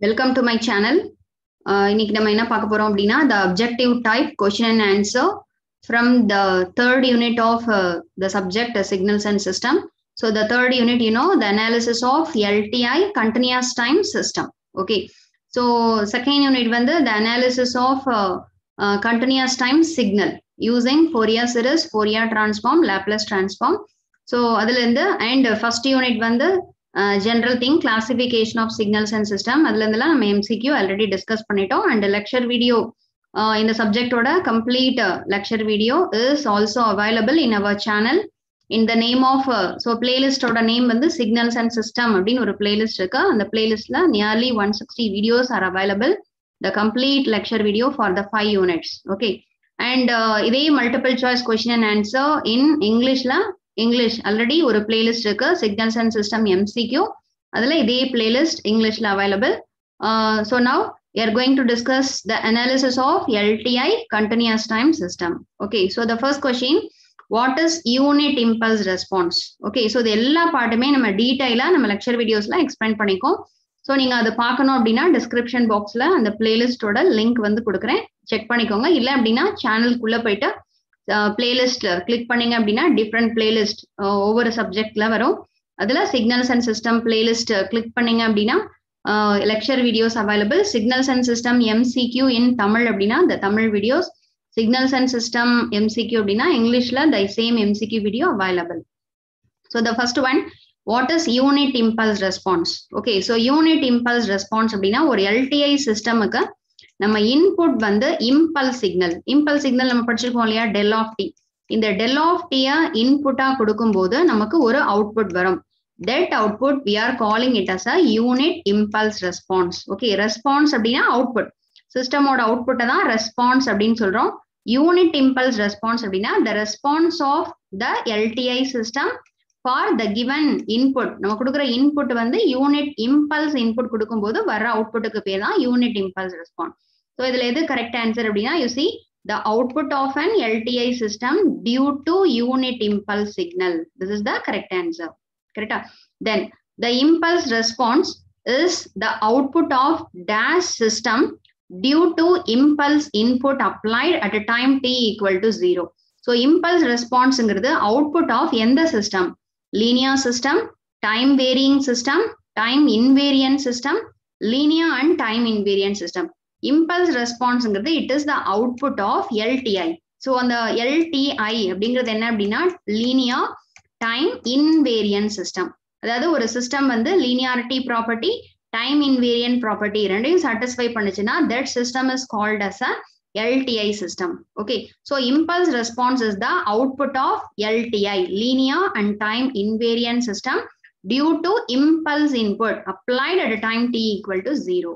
Welcome to my channel. இன்னைக்கு நம்ம என்ன பார்க்க போறோம் அப்படின்னா the objective type question and answer from the third unit of the subject signals and system. So the third unit, the analysis of LTI continuous time system. Okay. So second unit வந்து the analysis of continuous time signal using Fourier series, Fourier transform, Laplace transform. So அதுல இருந்து and first unit வந்து general thing, classification of signals and system. அதுல இருந்தெல்லாம் நம்ம MCQ already discuss பண்ணிட்டோம். And lecture video இந்த subject ஓட complete lecture video is also available in our channel in the name of so playlist ஓட name வந்து signals and system அப்படின்னு ஒரு playlist இருக்கு. அந்த playlistல nearly 160 videos are available, the complete lecture video for the 5 units. Okay. And இதே multiple choice question and answer in English already ஒரு playlist இருக்கு, signals and system MCQ. அதுல இதே playlist Englishல available. So now we are going to discuss the analysis of LTI continuous time system. Okay, so the first question, what is unit impulse response? Okay, so இது எல்லா பாட்டுமே நம்ம டீடைலா நம்ம lecture வீடியோஸ்ல explain பண்ணிக்கோம். So நீங்க அதை பார்க்கணும் அப்படின்னா டிஸ்கிரிப்ஷன் பாக்ஸ்ல அந்த பிளேலிஸ்டோட லிங்க் வந்து கொடுக்குறேன், செக் பண்ணிக்கோங்க. இல்லை அப்படின்னா சேனலுக்குள்ள போயிட்டு பிளேலிஸ்ட்ல கிளிக் பண்ணீங்க அப்படின்னா டிஃப்ரெண்ட் பிளேலிஸ்ட் ஒவ்வொரு சப்ஜெக்ட்ல வரும். அதுல signals and system playlist click பண்ணீங்க அப்படின்னா lecture videos available. Signals and system MCQ in Tamil அப்படின்னா the Tamil videos, signals and system MCQ அப்படின்னா இங்கிலீஷ்ல the same MCQ video available. So the first one, what is unit impulse response? Okay, so unit impulse response அப்படின்னா ஒரு LTI சிஸ்டமுக்கு நம்ம input வந்து impulse signal நம்ம படிச்சிருக்கோம் இல்லையா, டெல் ஆஃப் டி. இந்த டெல் ஆஃப் டியை இன்புட்டா கொடுக்கும்போது நமக்கு ஒரு அவுட்புட் வரும். That output we are calling it as a unit impulse response. Okay, response அப்படின்னா அவுட்புட், சிஸ்டமோட அவுட்புட்டை தான் ரெஸ்பான்ஸ் அப்படின்னு சொல்றோம். யூனிட் இம்பல்ஸ் ரெஸ்பான்ஸ் அப்படின்னா the response of the LTI system for the given input. நம்ம கொடுக்குற இன்புட் வந்து யூனிட் இம்பல்ஸ் இன்புட் கொடுக்கும்போது வர அவுட்புட்டுக்கு பேர் தான் யூனிட் இம்பல்ஸ் ரெஸ்பான்ஸ். ஸோ இதுல எது கரெக்ட் ஆன்சர் அப்படின்னா you see the output of an LTI system due to unit impulse signal. This is the correct answer. Correct? Then the impulse response is the output of dash system due to impulse input applied at a time t equal to 0. So impulse response ங்கிறது output of எந்த system? Linear system, time varying system, time invariant system, linear and time invariant system. Impulse response ங்கிறது it is the output of LTI. So அந்த LTI அப்படிங்கிறது என்ன அப்படின்னா linear time invariant system. அதாவது ஒரு system வந்து linearity property, time invariant property ரெண்டையும் satisfy பண்ணுச்சுன்னா that system is called as a LTI system. Okay, so impulse response is the output of LTI, linear and time invariant system due to impulse input applied at a time t equal to 0.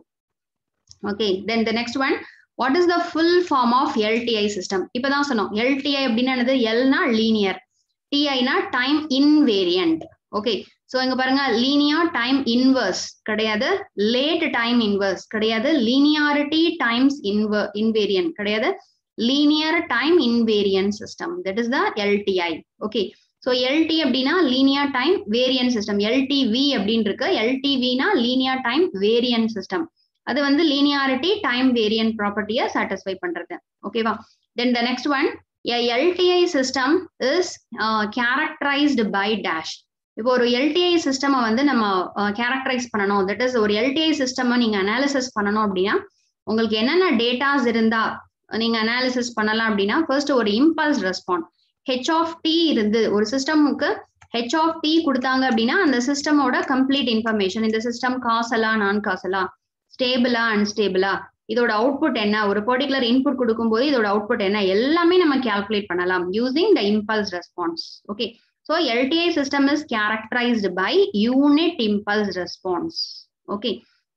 Okay, then the next one, what is the full form of LTI system? இப்பதான் சொன்னோம் LTI அப்படின்னா என்னது, L-னா linear, TI-னா time invariant. Okay, so இங்க பாருங்க linear time inverse கிடையாது, late time inverse கிடையாது, linearity times invariant கிடையாது, linear time invariant system, that is the LTI. Okay, so LT அப்படின்னா linear time variant system, LTV அப்படின்னு இருக்கு. LTV-னா linear time variant system. அது வந்து linearity time variant property-ய satisfy பண்றது. ஓகேவா? Then the next one, a LTI system is characterized by dash. இப்போ ஒரு LTI system வந்து நம்ம கேரக்டரைஸ் பண்ணணும், தட் இஸ் ஒரு LTI சிஸ்டம் நீங்க அனாலிசிஸ் பண்ணணும் அப்படின்னா உங்களுக்கு என்னென்ன டேட்டாஸ் இருந்தா நீங்க அனாலிசிஸ் பண்ணலாம் அப்படின்னா, ஃபர்ஸ்ட் ஒரு impulse response H of T இருந்து ஒரு சிஸ்டமுக்கு H of T கொடுத்தாங்க அப்படின்னா அந்த சிஸ்டமோட கம்ப்ளீட் இன்ஃபர்மேஷன், இந்த சிஸ்டம் காசலா நான் காசலா, ஸ்டேபிளா அன்ஸ்டேபிளா, இதோட அவுட்புட் என்ன, ஒரு பர்டிகுலர் இன்புட் கொடுக்கும்போது இதோட அவுட்புட் என்ன, எல்லாமே நம்ம கால்குலேட் பண்ணலாம் using the impulse response. Okay, so LTI system is characterized by unit impulse response. Okay,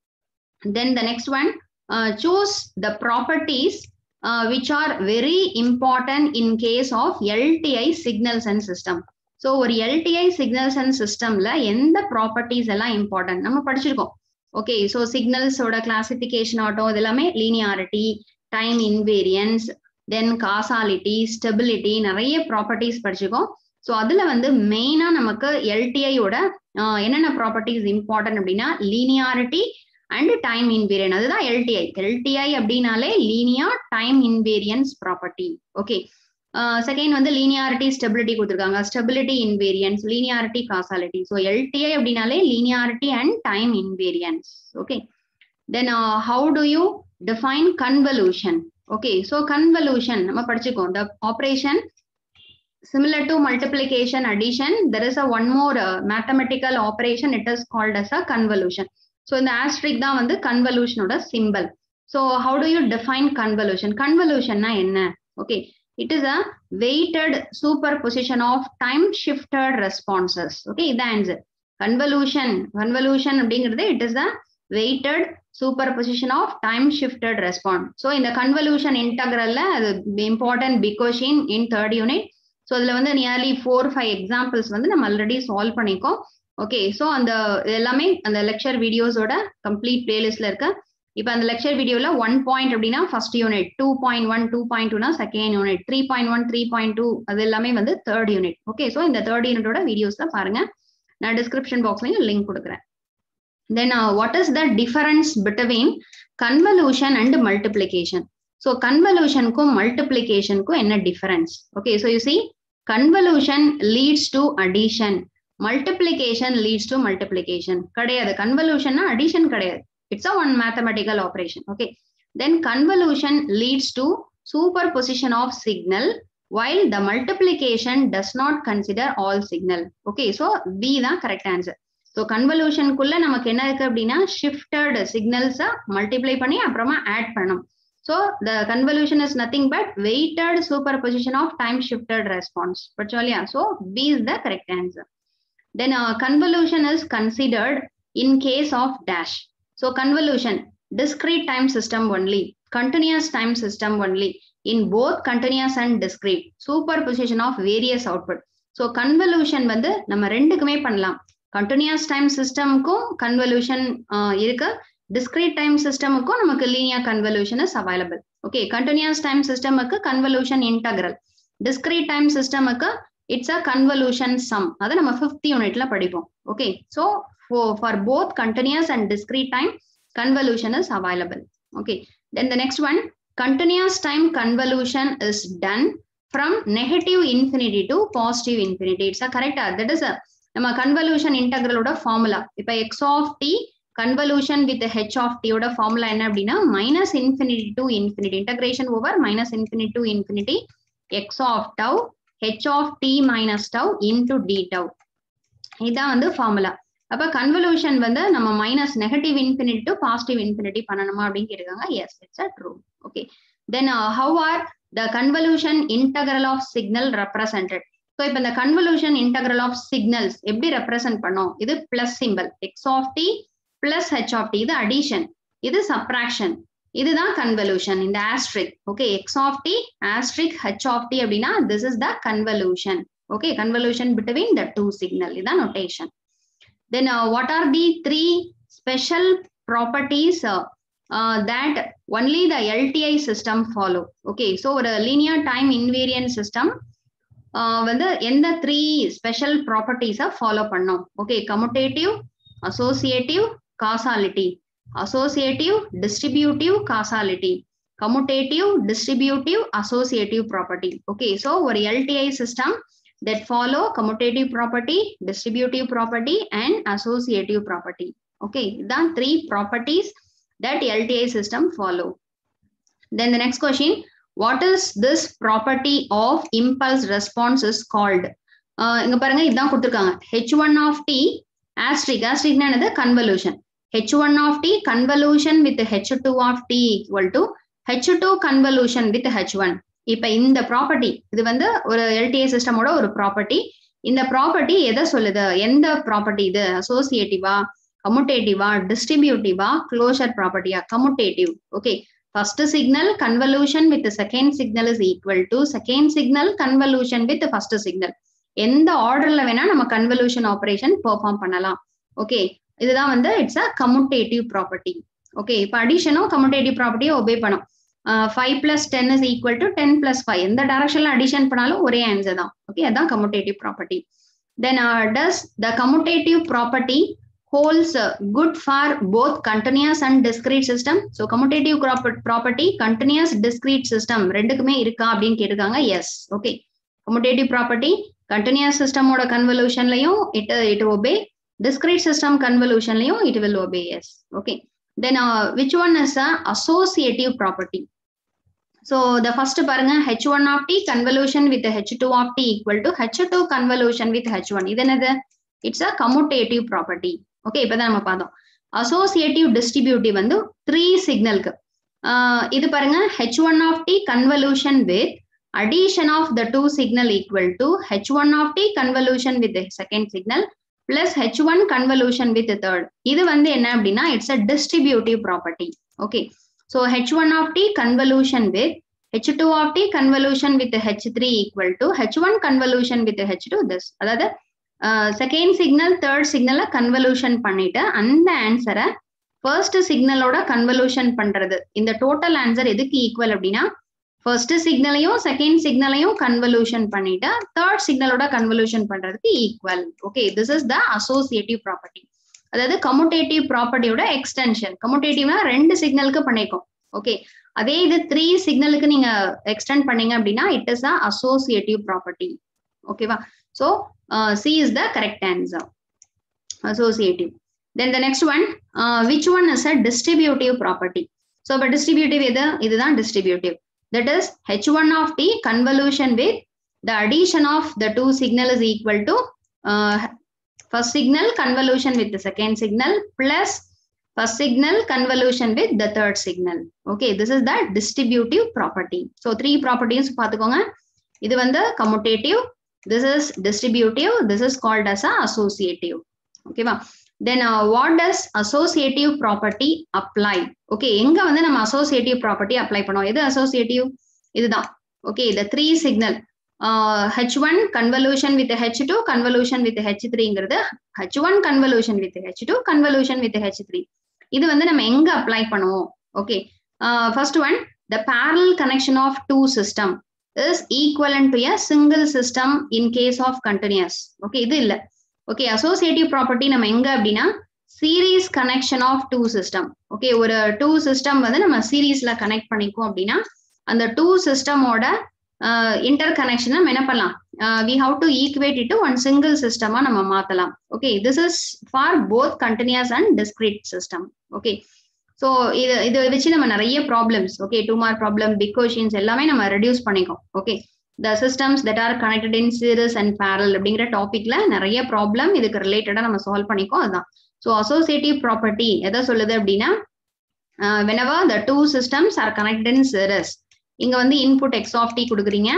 then the next one, choose the properties which are very important in case of LTI signals and system. So ஒரு LTI signals and systemல எந்த properties எல்லாம் important நம்ம படிச்சிருக்கோம். Okay, so சிக்னல்ஸோட classification ஆகட்டும், இது எல்லாமே linearity, time invariance, then causality, stability, நிறைய ப்ராப்பர்ட்டிஸ் படிச்சிருக்கோம். ஸோ அதுல வந்து மெயினா நமக்கு LTI-யோட என்னென்ன ப்ராப்பர்ட்டிஸ் இம்பார்ட்டன்ட் அப்படின்னா linearity and time invariant. அதுதான் LTI. LTI அப்படினாலே linear time invariance property. Okay. Second வந்து linearity stability கொடுத்திருக்காங்க. Stability invariance, linearity causality. So LTI அப்படினாலே linearity and time invariance. Okay. Then how do you define convolution? Okay. So convolution நம்ம படிச்சுக்கோம். The operation similar to multiplication, addition, there is a one more mathematical operation. It is called as a convolution. So in the asterisk தான் வந்து convolution ஓட symbol. So how do you define convolution? Convolution na enna? Okay, it is a weighted superposition of time shifted responses. Okay, the answer. Convolution அப்படிங்கிறது it is a weighted superposition of time shifted response. So in the convolution integral அது important because in third unit. So இதுல வந்து nearly 4-5 examples வந்து நம்ம already solve பண்ணிக்கோம். Okay, so அந்த எல்லாமே அந்த lecture videos ஓட complete playlistல இருக்கு. இப்போ அந்த lecture videoல 1 point அப்படின்னா first unit, 2.1, 2.2னா second unit, 3.1, 3.2 அது எல்லாமே வந்து third unit. Okay, so இந்த third unit ஓட videosல பாருங்க. நான் description boxலயும் link கொடுக்குறேன். Then what is the difference between convolution and multiplication? So convolution க்கும் multiplication க்கும் என்ன difference? Okay, so you see convolution leads to addition, multiplication leads to multiplication. கிடையாது, convolution na addition கிடையாது. It's a one mathematical operation. Okay, then convolution leads to superposition of signal while the multiplication does not consider all signal. Okay, so B தான் correct answer. So convolution குள்ள நமக்கு என்ன இருக்கு அப்படின்னா shifted signals multiply பண்ணி அப்புறமா add பண்ணணும். So the convolution is nothing but weighted superposition of time shifted response. So B is the correct answer. Then convolution is considered in case of dash. So convolution, discrete time system only, continuous time system only, in both continuous and discrete, superposition of various output. So convolution வந்து நம்ம ரெண்டுக்குமே பண்ணலாம். Continuous time system க்கும் convolution இருக்கு. Discrete time system க்கும் நமக்கு linear convolution is available. Okay, continuous time system க்கு convolution integral. Discrete time system க்கு it's a convolution sum. அத நம்ம 5th unitல படிப்போம். Okay, so for both continuous and discrete time, convolution is available. Okay, then the next one, continuous time convolution is done from negative infinity to positive infinity. It's a correct. That is a நம்ம convolution integral ஓட formula. இப்ப x of t convolution with the h of t ஓட formula என்ன அப்படின்னா minus infinity to infinity, integration over minus infinity to infinity x of tau h of t minus tau into d tau. இதான் வந்து formula. அப்ப convolution வந்து நம்ம minus negative infinity to positive infinity பண்ணணுமா அப்படின்னு கேட்டிருக்காங்க. Yes, it's a true. Okay, then how are the convolution integral of signal represented? So இப்ப இந்த convolution integral of signals எப்படி represent பண்ணோம்? இது plus symbol x of t plus h of t, இது addition, இது subtraction, இதுதான் convolution, இந்த asterisk. Okay, x of t asterisk h of t அப்படின்னா this is the convolution. Okay, convolution between the two signal, இதான் notation. Then what are the three special properties that only the LTI system follow? Okay, so ஒரு linear time invariant system வந்து எந்த 3 special properties follow பண்ணோம்? Okay, commutative, associative, causality. Associative, distributive, causality. Commutative, distributive, associative property. Okay, so ஒரு LTI system that follow commutative property, distributive property and associative property. Okay, the 3 properties that LTI system follow. Then the next question, what is this property of impulse response is called? இங்க பாருங்க இதான் கொடுத்திருக்காங்க. h1 of t asterisk, asterisk என்னது convolution. h1 of t convolution with h2 of t equal to h2 convolution with h1. இப்ப இந்த property இது வந்து ஒரு LTI சிஸ்டமோட ஒரு ப்ராப்பர்ட்டி. இந்த ப்ராப்பர்ட்டி எதை சொல்லுது? எந்த ப்ராப்பர்ட்டி இது? அசோசியேட்டிவா, கம்யூட்டேட்டிவா, டிஸ்ட்ரிபியூட்டிவா, க்ளோஷர் ப்ராப்பர்ட்டியா? Commutative. Okay, first signal convolution with the second signal is equal to second signal convolution with the first signal. எந்த ஆர்டர்ல வேணா நம்ம convolution operation பெர்ஃபார்ம் பண்ணலாம். ஓகே, இதுதான் வந்து it's a commutative property. Okay, இப்போ அடிஷனும் கம்யூட்டேட்டிவ் ப்ராப்பர்ட்டியை ஒபே பண்ணும். 5 plus 10 is equal to 10 plus 5. எந்த டைரக்ஷன்ல அடிஷன் பண்ணாலும் ஒரே ஆன்சர் தான். ஓகே, அதான் commutative property. Then does the commutative property holds good for both continuous and discrete system. So commutative property continuous discrete system ரெண்டுக்குமே இருக்கா அப்படின்னு கேட்டிருக்காங்க. Yes. Okay. Commutative property continuous system ஓட convolutionலயும் it obey, discrete system convolutionலயும் it will obey. Yes. Okay. Then which one is a associative property? So the first பாருங்க h1 of t convolution with h2 of t equal to h2 convolution with h1. இது என்னது? It's a commutative property. Okay, இப்பதான் நம்ம பார்த்தோம். Associative distributive வந்து 3 சிக்னலுக்கு. இது பாருங்க h1 of t convolution with addition of the 2 signal equal to h1 of t convolution with the second signal plus h1 convolution with the third. இது வந்து என்ன அப்படின்னா it's a distributive property. Okay. So h1 of t convolution with h2 of t convolution with h3 equal to h1 convolution with h2 this. அதாவது second signal third சிக்னலை convolution பண்ணிட்டு அந்த ஆன்சரை first சிக்னலோட கன்வல்யூஷன் பண்றது. இந்த டோட்டல் ஆன்சர் எதுக்கு equal அப்படின்னா ஃபர்ஸ்ட் சிக்னலையும் செகண்ட் சிக்னலையும் கன்வல்யூஷன் பண்ணிட்டு தேர்ட் சிக்னலோட கன்வல்யூஷன் பண்றதுக்கு equal. Okay, this is the associative property. அதாவது கம்யூட்டேட்டிவ் ப்ராப்பர்ட்டியோட எக்ஸ்டென்ஷன். கம்யூட்டேட்டிவ்னா 2 சிக்னலுக்கு பண்ணிக்கும். ஓகே, அதே இது 3 சிக்னலுக்கு நீங்க எக்ஸ்டெண்ட் பண்ணீங்க அப்படின்னா it is a associative property. ஓகேவா? So C is the correct answer. Associative. Then the next one, which one is a distributive property? So but distributive இதுதான் distributive. That is h1 of t convolution with the addition of the 2 signal is equal to first signal convolution with the second signal plus first signal convolution with the third signal. Okay, this is the distributive property. So 3 properties பார்த்துக்கோங்க. இது வந்து commutative, this is distributive, this is called as a associative. Okay va? Then what does associative property apply? Okay, எங்க வந்து நம்ம associative property apply பண்ணுவோம்? எது associative? இதுதான். Okay, the 3 signal h1 convolution with h2 convolution with h3 ங்கிறது h1 convolution with h2 convolution with h3. இது வந்து நம்ம எங்க apply பண்ணுவோம்? Okay, first one, the parallel connection of 2 system is equivalent to a single system in case of continuous. Okay, இது இல்ல. Okay, associative property நம்ம எங்க அப்படின்னா series connection of 2 system. Okay, ஒரு 2 system வந்து நம்ம சீரீஸ்ல கனெக்ட் பண்ணிக்கோம் அப்படின்னா அந்த 2 சிஸ்டமோட interconnection நம்ம என்ன பண்ணலாம்? We have to equate it to one single system நம்ம மாத்தலாம். Okay, this is for both continuous and discrete system. Okay. So இது வச்சு நம்ம நிறைய problems, okay, 2 mark problem, big questions எல்லாமே நம்ம ரெடியூஸ் பண்ணிக்கோம். Okay, the systems that are connected in series and parallel அப்படிங்கிற டாபிக்ல நிறைய ப்ராப்ளம் இதுக்கு ரிலேட்டடா நம்ம சால்வ் பண்ணிக்கோம். அதுதான். ஸோ அசோசியேட்டிவ் ப்ராப்பர்ட்டி எதை சொல்லுது அப்படின்னா whenever the 2 systems are connected in series, இங்க வந்து இன்புட் x of t கொடுக்குறீங்க,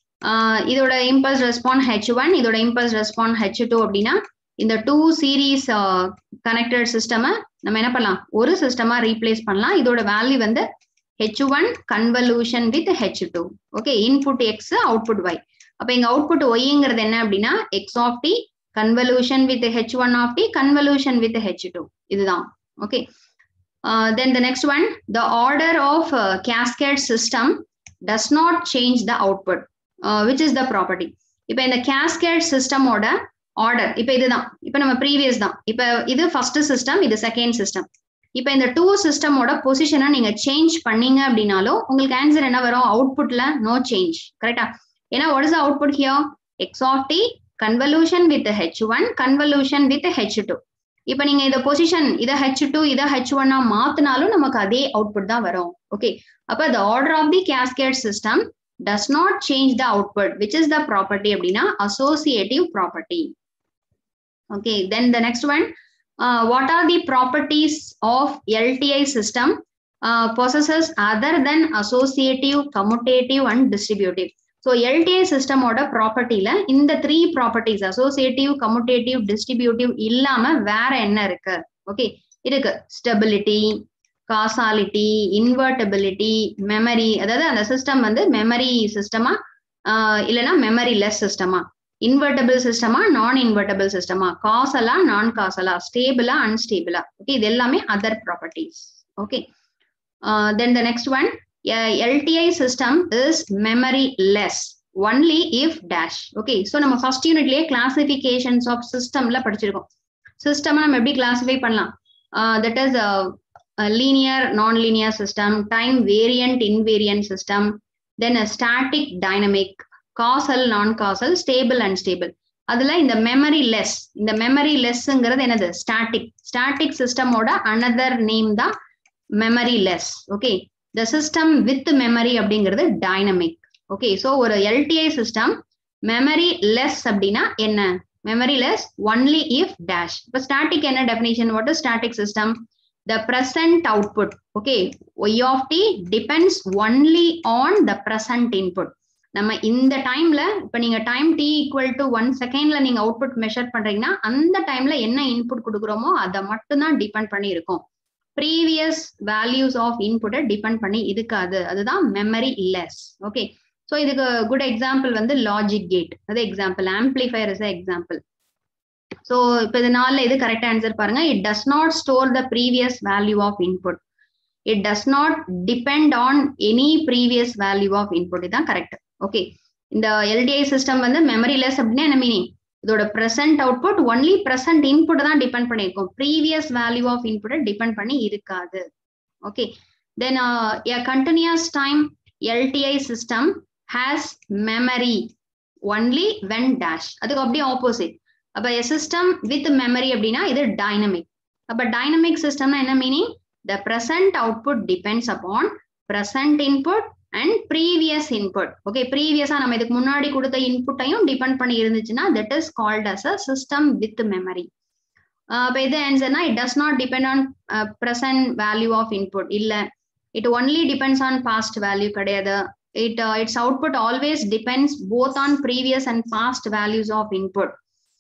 இதோட இம்பல்ஸ் ரெஸ்பான்ஸ் h1, இதோட இம்பல்ஸ் ரெஸ்பான்ஸ் h2 அப்படின்னா இந்த 2 சீரீஸ் கனெக்டட் சிஸ்டமை நம்ம என்ன பண்ணலாம்? ஒரு சிஸ்டமா ரீப்ளேஸ் பண்ணலாம். இதோட வேல்யூ வந்து h1 convolution with h2. Okay, input x, output y. அப்ப இங்க அவுட்புட் yங்கிறது என்ன அப்படின்னா x of t convolution with h1 of t convolution with h2. இதுதான். Okay, then the next one, the order of cascade system does not change the output. Which is the property? இப்ப இந்த cascade system ஓட order இப்ப இதுதான். இப்ப நம்ம previous தான். இப்ப இது ஃபர்ஸ்ட் சிஸ்டம், இது செகண்ட் சிஸ்டம். இப்ப இந்த 2 சிஸ்டமோட பொசிஷனை நீங்க சேஞ்ச் பண்ணீங்க அப்படின்னாலும் உங்களுக்கு ஆன்சர் என்ன வரும்? அவுட்புட்ல நோ சேஞ்ச். கரெக்டா? ஏன்னா what is output here? X of t convolution with h1 convolution with h2. இப்ப நீங்க இந்த பொசிஷன் இதை h2 இதை h1 மாத்தினாலும் நமக்கு அதே அவுட்புட் தான் வரும். ஓகே, அப்ப the order of the cascade system does not change the output, which is the property அப்படின்னா associative property. Okay, then the next one, what are the properties of LTI system possesses other than associative, commutative and distributive? So LTI system ஓட ப்ராப்பர்ட்டில இந்த 3 properties associative, commutative, distributive இல்லாம வேற என்ன இருக்கு? Okay, இருக்கு stability, causality, இன்வெர்டபிலிட்டி, memory. அதாவது அந்த system வந்து மெமரி சிஸ்டமா இல்லைன்னா மெமரி லெஸ் சிஸ்டமா, இன்வெர்டபிள் சிஸ்டமா நான் இன்வெர்டபிள் சிஸ்டமா, காசலா நான் காசலா, ஸ்டேபிளா அன்ஸ்டேபிளா. ஓகே, இது எல்லாமே other properties. Okay, then the next one, LTI system is memory less only if dash. Okay, so நம்ம ஃபர்ஸ்ட் யூனிட்லயே கிளாசிபிகேஷன்ஸ் ஆஃப் சிஸ்டம்ல படிச்சிருக்கோம். சிஸ்டம் நம்ம எப்படி கிளாஸிஃபை பண்ணலாம்? That is linear non-linear system, time variant invariant system, then a static dynamic, causal non-causal, stable unstable. அதுல இந்த memory less, இந்த memory lessங்கிறது என்னது? static system ஓட another name தான் memory less. okay, the system with memory அப்படிங்கிறது dynamic. okay, so ஒரு LTI system memory less அப்படின்னா என்ன? memory less only if dash. இப்போ static என்ன definition? what is static system? the present output, okay, y of t depends only on the present input. நம்ம இந்த டைம்ல இப்ப நீங்க டைம் t equal to 1 செகண்ட்ல நீங்க அவுட்புட் மெஷர் பண்றீங்கன்னா அந்த டைம்ல என்ன இன்புட் கொடுக்குறோமோ அதை மட்டும் தான் டிபெண்ட் பண்ணி இருக்கும். ப்ரீவியஸ் வேல்யூஸ் ஆஃப் இன்புட்டை டிபெண்ட் பண்ணி இருக்காது. அதுதான் மெமரி லெஸ். ஓகே, ஸோ இதுக்கு குட் எக்ஸாம்பிள் வந்து லாஜிக் கேட், அது example. Amplifier is example. So இப்போ இதனால இது கரெக்ட் ஆன்சர் பாருங்க. It does not store the previous value of input. It does not depend on any previous value of input. இதுதான் correct. Okay, இந்த LTI system வந்து memory less அப்படின்னா என்ன meaning? இதோட present output only present input தான் depend பண்ணியிருக்கும். Previous value of இன்புட்டை depend பண்ணி இருக்காது. Okay, then a continuous time LTI system has memory only when dash. அதுக்கு அப்படியே ஆப்போசிட். அப்ப a system with memory அப்படின்னா இது டைனமிக். அப்ப டைனமிக் சிஸ்டம்னா என்ன meaning? the present output depends upon present input and previous input. okay, previous நம்ம இதுக்கு முன்னாடி கொடுத்த இன்புட்டையும் டிபெண்ட் பண்ணி இருந்துச்சுன்னா that is called as a system with memory. அப்ப இது ஆன்சர்னா it does not depend on present value of input. இல்ல, it only depends on past value கிடையாது. its output always depends both on previous and past values of input.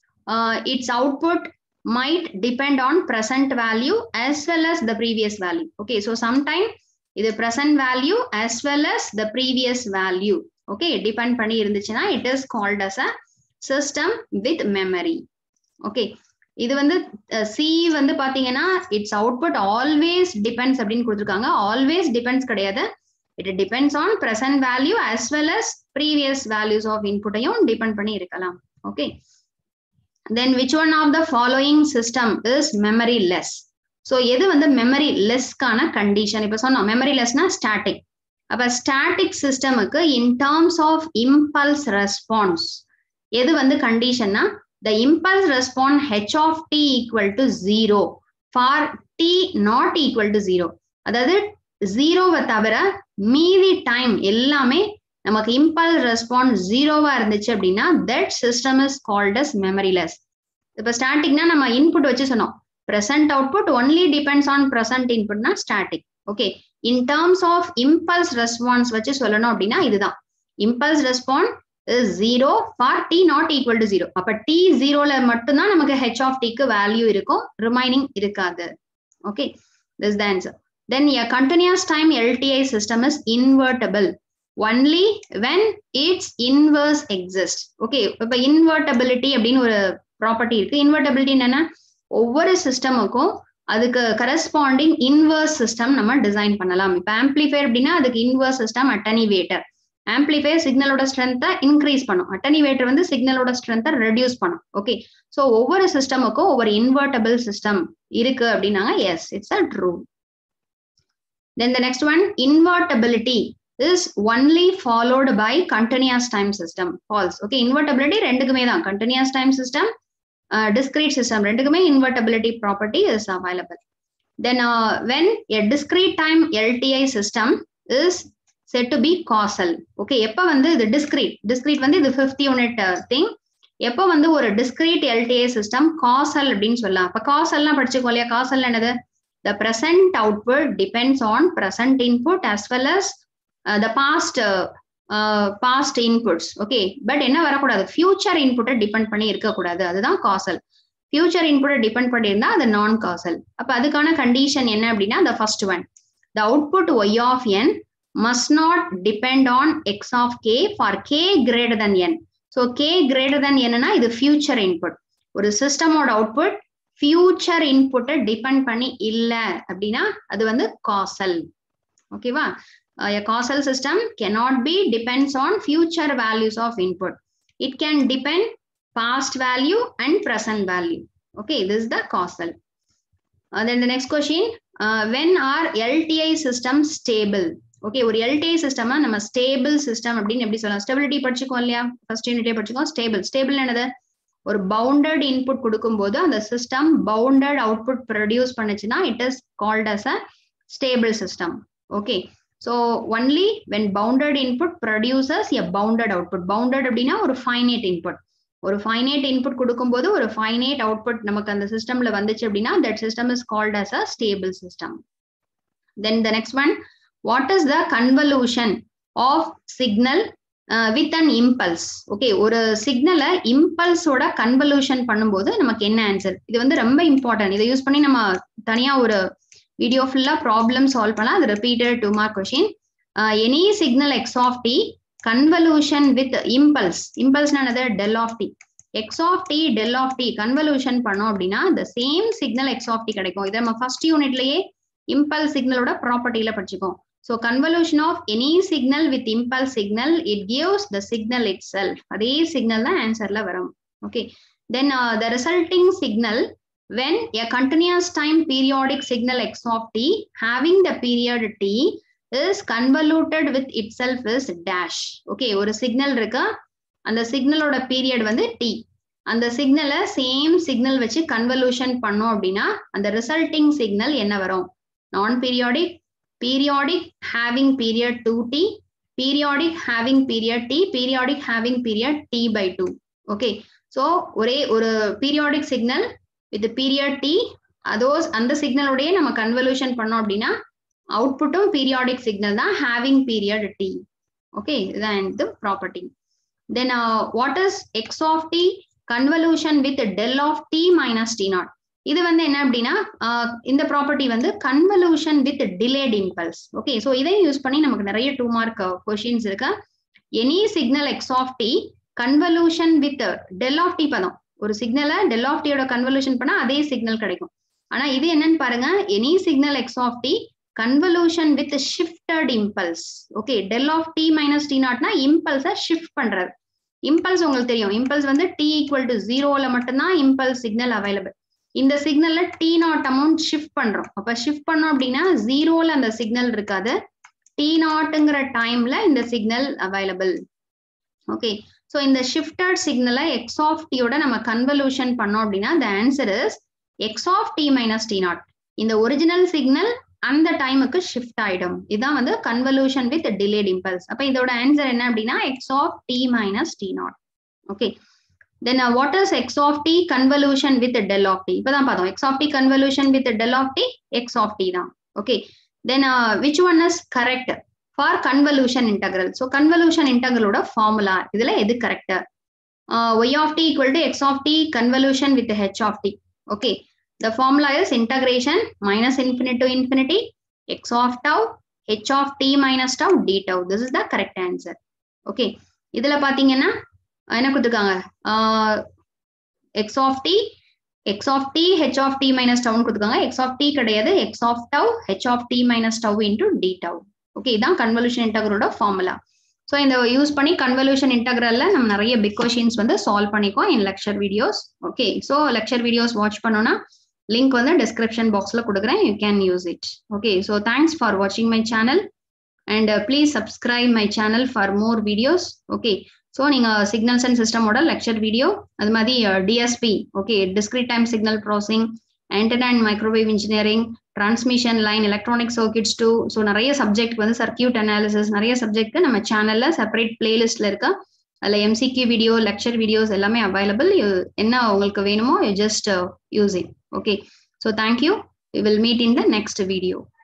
Its output might depend on present value as well as the previous value. okay, so sometime இது present value as well as the previous value. okay, depend பண்ணி இருந்துச்சுன்னா it is called as a system with memory. okay, இது வந்து C வந்து பாத்தீங்கன்னா its output always depends அப்படின்னு கொடுத்துருக்காங்க. always depends கிடையாது. it depends on present value as well as previous values of inputையும் depend பண்ணி இருக்கலாம். okay, then which one of the following system is memory less? so எது வந்து memory less கான condition? இப்ப சொன்னோம் memory lessனா static. அப்ப static systemக்கு in terms of impulse response எது வந்து conditionனா the impulse response h of t equal to 0 for t not equal to 0. அதாவது 0வை தவிர மீதி டைம் எல்லாமே நமக்கு impulse response 0வா இருந்துச்சு அப்படின்னா that system is called as memory less. இப்ப ஸ்டாட்டிக்னா நம்ம இன்புட் வச்சு சொன்னோம். present output only depends on present input னா static. okay, in terms of impulse response வச்சு சொல்லணும் அப்படின்னா இதுதான். impulse response is 0 for t not equal to 0. அப்ப t 0ல மட்டும்தான் நமக்கு h of t க்கு வேல்யூ இருக்கும், ரிமைனிங் இருக்காது. okay, this is the answer. then a continuous time LTI system is invertible only when its inverse exists. okay, இப்ப invertibility அப்படின்னு ஒரு property இருக்கு. இன்வெர்டபிலிட்டி என்னன்னா ஒவ்வொரு சிஸ்டமுக்கும் அதுக்கு கரஸ்பாண்டிங் இன்வர்ஸ் சிஸ்டம் நம்ம டிசைன் பண்ணலாம். இப்ப ஆம்பிளிஃபையர் அப்படின்னா அதுக்கு இன்வர்ஸ் சிஸ்டம் அட்டனிவேட்டர். ஆம்பிளிஃபையர் சிக்னலோட ஸ்ட்ரென்த்தை இன்க்ரீஸ் பண்ணும், அட்டனிவேட்டர் வந்து சிக்னலோட ஸ்ட்ரென்த்தை ரெடியூஸ் பண்ணும். ஓகே, ஸோ ஒவ்வொரு சிஸ்டமுக்கும் ஒவ்வொரு இன்வெர்டபிள் சிஸ்டம் இருக்கு அப்படின்னாங்க. Yes, it's a true. Then the next one, invertibility is only followed by continuous time system. false. okay, invertibility ரெண்டுக்குமே தான், continuous time system, discrete system ரெண்டுக்குமே invertibility property is available. then when a discrete time LTI system is said to be causal. okay, எப்ப வந்து இது discrete வந்து இது 5th unit thing. எப்ப வந்து ஒரு discrete LTI system causal அப்படின்னு சொல்லலாம். அப்ப causalலாம் படிச்சுக்கோ இல்லையா? causal என்னது? the present output depends on present input as well as the past inputs. okay, but என்ன வரக்கூடாது? future input டிபெண்ட் பண்ணி இருக்கக்கூடாது. அதுதான் causal. future input டிபெண்ட் பண்ணி இருந்தா அது நான் causal. அப்ப அதுக்கான கண்டிஷன் என்ன அப்படின்னா the first one, the output y of n must not depend on x of k for k greater than n. so k greater than n னா இது future input. ஒரு சிஸ்டமோட அவுட்புட் future input டிபெண்ட் பண்ணி இல்ல அப்படின்னா அது வந்து causal. ஓகேவா? A causal system cannot be depends on future values of input. It can depend past value and present value. Okay, this is the causal. Then the next question, when are LTI systems stable? Okay, ஒரு LTI system நம்ம stable system அப்படின்னு எப்படி சொல்லலாம்? Stability படிச்சுக்கோம் இல்லையா? First unit படிச்சுக்கோம். Stable என்னது? ஒரு bounded input கொடுக்கும்போது அந்த system bounded output produce பண்ணுச்சுன்னா it is called as a stable system. Okay, so only when bounded input produces a bounded output. Bounded அப்படின்னா ஒரு finite input. ஒரு finite input கொடுக்கும்போது ஒரு finite output நமக்கு அந்த systemல வந்துச்சு அப்படின்னா that system is called as a stable system. Then the next one, what is the convolution of signal with an impulse? Okay, ஒரு சிக்னல இம்பல்ஸோட கன்வல்யூஷன் பண்ணும்போது நமக்கு என்ன ஆன்சர்? இது வந்து ரொம்ப இம்பார்ட்டன்ட். இதை யூஸ் பண்ணி நம்ம தனியா ஒரு வீடியோ ஃபுல்லா ப்ராப்ளம் சால்வ் பண்ணலாம். அது repeated 2 mark question. Any signal x of t convolution with impulse. Impulse என்னது? del of t. x of t del of t convolution பண்ணோம் அப்படின்னா the same signal x of t கிடைக்கும். இதை நம்ம first யூனிட்லயே impulse signalோட ப்ராப்பர்ட்டில படிச்சுக்கோம். So convolution of any signal with impulse signal, it gives the signal itself. அதே signal தான் ஆன்சர்ல வரும். Okay, then the resulting signal when a continuous time periodic signal x of t having the period t is convoluted with itself is dash. Okay, ஒரு signal இருக்கா, அந்த சிக்னலோட period வந்து t. அந்த சிக்னலை same signal வச்சு convolution பண்ணோம் அப்படின்னா அந்த ரிசல்ட்டிங் சிக்னல் என்ன வரும்? Non periodic, periodic having period 2t, periodic having period t, periodic having period t by 2. Okay, so ஒரே ஒரு periodic signal with the period t, அந்த சிக்னலோடய நம்ம கன்வல்யூஷன் பண்ணோம் அப்படின்னா அவுட்புட்டும் பீரியாடிக் சிக்னல் தான் having period t. Okay, இதுதான் இந்த property. Then what is x of t convolution with del of t minus t naught? இது வந்து என்ன அப்படின்னா இந்த ப்ராப்பர்ட்டி வந்து convolution with delayed impulse. Okay, so இதையும் யூஸ் பண்ணி நமக்கு நிறைய 2 mark கொஸ்டின்ஸ் இருக்கு. Any signal x of t convolution with del of t பதம். ஒரு சிக்னலை டெல் ஆஃப் டியோட கன்வல்யூஷன் பண்ணா அதே சிக்னல் கிடைக்கும். ஆனா இது என்னன்னு பாருங்க, any signal x of t convolution with shifted impulse. Okay, del of t minus t நாட்னா இம்பல்ஸை ஷிஃப்ட் பண்றது. இம்பல்ஸ் உங்களுக்கு தெரியும், இம்பல்ஸ் வந்து டி ஈக்குவல் டு 0ல மட்டும்தான் இம்பல்ஸ் சிக்னல் அவைலபிள். இந்த சிக்னல்ல டி நாட் அமௌண்ட் ஷிஃப்ட் பண்றோம். அப்ப ஷிஃப்ட் பண்ணோம் அப்படின்னா 0ல அந்த சிக்னல் இருக்காது, டி நாட்ங்கிற டைம்ல இந்த சிக்னல் அவைலபிள். ஓகே, ஸோ இந்த ஷிஃப்டட் சிக்னலை எக்ஸ் ஆஃப் டியோட நம்ம கன்வல்யூஷன் பண்ணோம் அப்படின்னா the answer is x of t minus t naught. இந்த ஒரிஜினல் சிக்னல் அந்த டைமுக்கு ஷிஃப்ட் ஆயிடும். இதுதான் வந்து கன்வல்யூஷன் வித் டிலேட் இம்பல்ஸ். அப்ப இதோட ஆன்சர் என்ன அப்படின்னா x of t minus t naught. Okay, then what is x of t convolution with del of t? இப்பதான் பார்த்தோம் x of t convolution with del of t, x of t தான். Okay, then which one is correct for convolution integral? So convolution integral ஓட formula இதுல எது correct? y of t equal to x of t convolution with h of t. Okay, the formula is integration minus infinity to infinity x of tau h of t minus tau d tau. This is the correct answer. Okay, இதுல பாத்தீங்கன்னா என்ன கொடுத்துருக்காங்க, x of t h of t minus tau கொடுத்துருக்காங்க. X of t கிடையாது, x of tau h of t minus tau into d tau. Okay, இதான் convolution இன்டெக்ரலோட formula. So இந்த use பண்ணி கன்வல்யூஷன் இன்டெக்ரல்ல நம்ம நிறைய பிக் கொஸ்டின்ஸ் வந்து சால்வ் பண்ணிக்குவோம் in lecture videos. Okay, so lecture videos watch பண்ணோம்னா லிங்க் வந்து டிஸ்கிரிப்ஷன் பாக்ஸ்ல கொடுக்குறேன், you can use it. Okay, so thanks for வாட்சிங் my channel and please subscribe my channel for more videos. Okay, so நீங்கள் signals and சிஸ்டமோட lecture video, அது மாதிரி DSP, okay, discrete time signal processing, antenna and microwave engineering, transmission line, electronic circuits 2, so நிறைய subject வந்து circuit analysis, நிறைய subject நம்ம சேனல்ல separate பிளேலிஸ்ட்ல இருக்கா. அதில் எம்சிக்யூ வீடியோ, லெக்சர் வீடியோஸ் எல்லாமே அவைலபிள். என்ன உங்களுக்கு வேணுமோ you just use it. Okay, so thank you. We will meet in the next video.